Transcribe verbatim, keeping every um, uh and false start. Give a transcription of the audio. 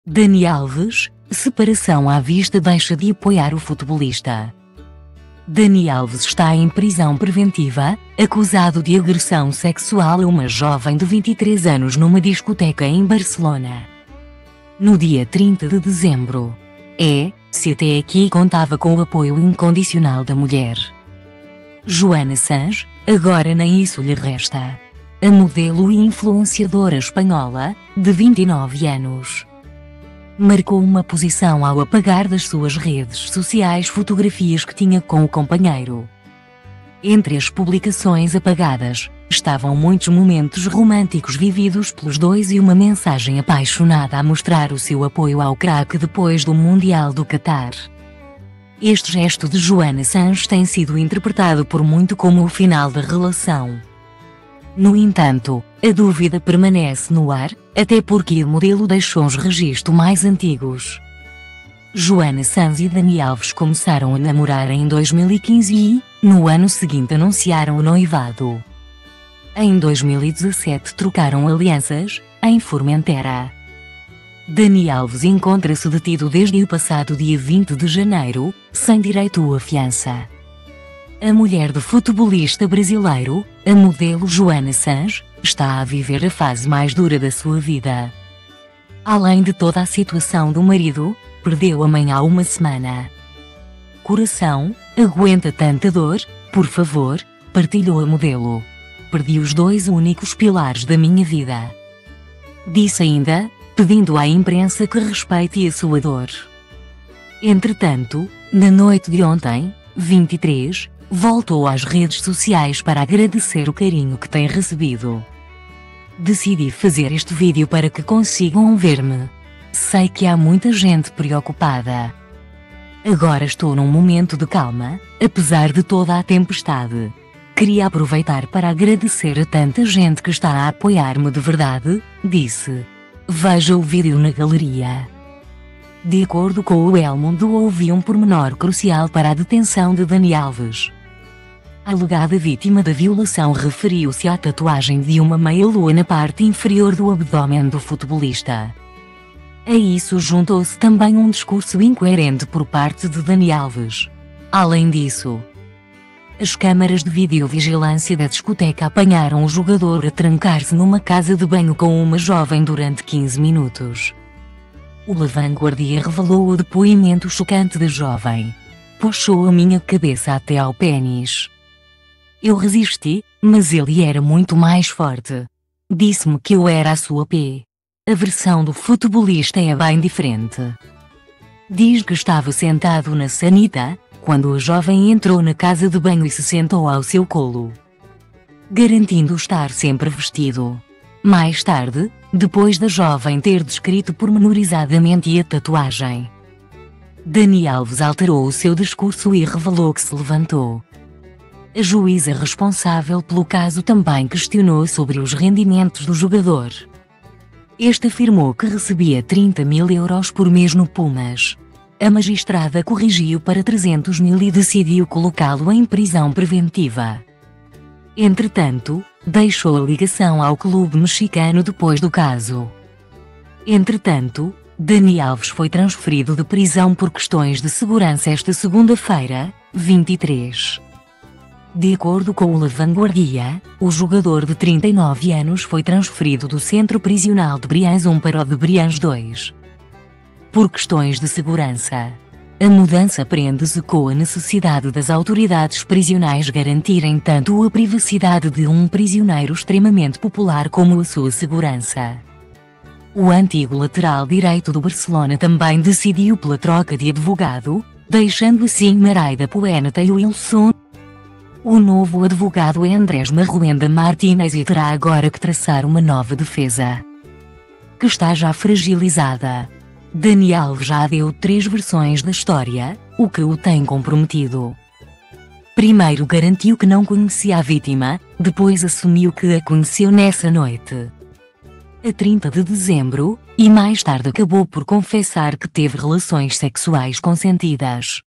Dani Alves, separação à vista deixa de apoiar o futebolista. Dani Alves está em prisão preventiva, acusado de agressão sexual a uma jovem de vinte e três anos numa discoteca em Barcelona. No dia trinta de dezembro. É, se até aqui contava com o apoio incondicional da mulher. Joana Sanz, agora nem isso lhe resta. A modelo e influenciadora espanhola, de vinte e nove anos, marcou uma posição ao apagar das suas redes sociais fotografias que tinha com o companheiro. Entre as publicações apagadas, estavam muitos momentos românticos vividos pelos dois e uma mensagem apaixonada a mostrar o seu apoio ao craque depois do Mundial do Catar. Este gesto de Joana Sanz tem sido interpretado por muito como o final da relação. No entanto, a dúvida permanece no ar, até porque o modelo deixou os registros mais antigos. Joana Sanz e Dani Alves começaram a namorar em dois mil e quinze e, no ano seguinte, anunciaram o noivado. Em dois mil e dezassete trocaram alianças, em Formentera. Dani Alves encontra-se detido desde o passado dia vinte de janeiro, sem direito à fiança. A mulher do futebolista brasileiro, a modelo Joana Sanz, está a viver a fase mais dura da sua vida. Além de toda a situação do marido, perdeu a mãe há uma semana. Coração, aguenta tanta dor, por favor, partilhou a modelo. Perdi os dois únicos pilares da minha vida. Disse ainda, pedindo à imprensa que respeite a sua dor. Entretanto, na noite de ontem, vinte e três, voltou às redes sociais para agradecer o carinho que tem recebido. Decidi fazer este vídeo para que consigam ver-me. Sei que há muita gente preocupada. Agora estou num momento de calma, apesar de toda a tempestade. Queria aproveitar para agradecer a tanta gente que está a apoiar-me de verdade, disse. Veja o vídeo na galeria. De acordo com o El Mundo, houve um pormenor crucial para a detenção de Dani Alves. A alegada vítima da violação referiu-se à tatuagem de uma meia-lua na parte inferior do abdômen do futebolista. A isso juntou-se também um discurso incoerente por parte de Dani Alves. Além disso, as câmaras de videovigilância da discoteca apanharam o jogador a trancar-se numa casa de banho com uma jovem durante quinze minutos. O La Vanguardia revelou o depoimento chocante da jovem. Puxou a minha cabeça até ao pênis. Eu resisti, mas ele era muito mais forte. Disse-me que eu era a sua P. A versão do futebolista é bem diferente. Diz que estava sentado na sanita, quando a jovem entrou na casa de banho e se sentou ao seu colo, garantindo estar sempre vestido. Mais tarde, depois da jovem ter descrito pormenorizadamente a tatuagem, Dani Alves alterou o seu discurso e revelou que se levantou. A juíza responsável pelo caso também questionou sobre os rendimentos do jogador. Este afirmou que recebia trinta mil euros por mês no Pumas. A magistrada corrigiu para trezentos mil e decidiu colocá-lo em prisão preventiva. Entretanto, deixou a ligação ao clube mexicano depois do caso. Entretanto, Dani Alves foi transferido de prisão por questões de segurança esta segunda-feira, vinte e três. De acordo com o La Vanguardia, o jogador de trinta e nove anos foi transferido do centro prisional de Brians um para o de Brians dois. Por questões de segurança. A mudança prende-se com a necessidade das autoridades prisionais garantirem tanto a privacidade de um prisioneiro extremamente popular como a sua segurança. O antigo lateral direito do Barcelona também decidiu pela troca de advogado, deixando assim Maraida Puente e Wilson. O novo advogado é Andrés Marruenda Martínez e terá agora que traçar uma nova defesa, que está já fragilizada. Dani Alves já deu três versões da história, o que o tem comprometido. Primeiro garantiu que não conhecia a vítima, depois assumiu que a conheceu nessa noite, a trinta de dezembro, e mais tarde acabou por confessar que teve relações sexuais consentidas.